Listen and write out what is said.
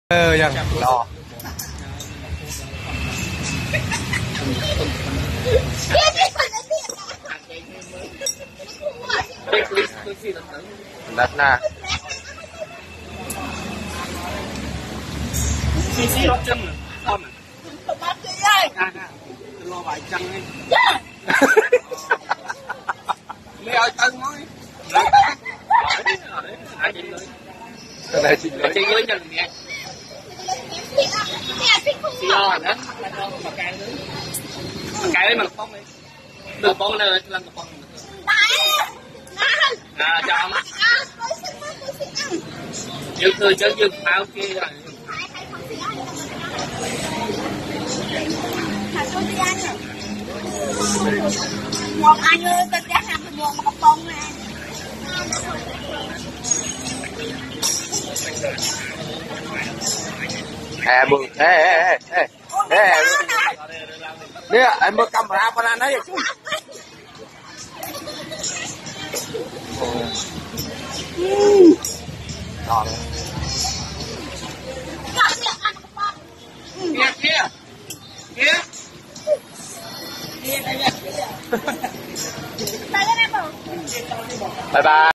ยังรอđặt na xí lót chân rồi con lo bài chân đi mấy ơi chân nói cái này chị chơi với chân nè xí lo đó mà cài đấy mà phong đi được phong này làm được phong cho mắt dừng cười chân dừng bao kia rồi một anh ơi tôi đã làm một bông này bự nè anh mới camera vào anh ấy kia bye bye. Bye bye.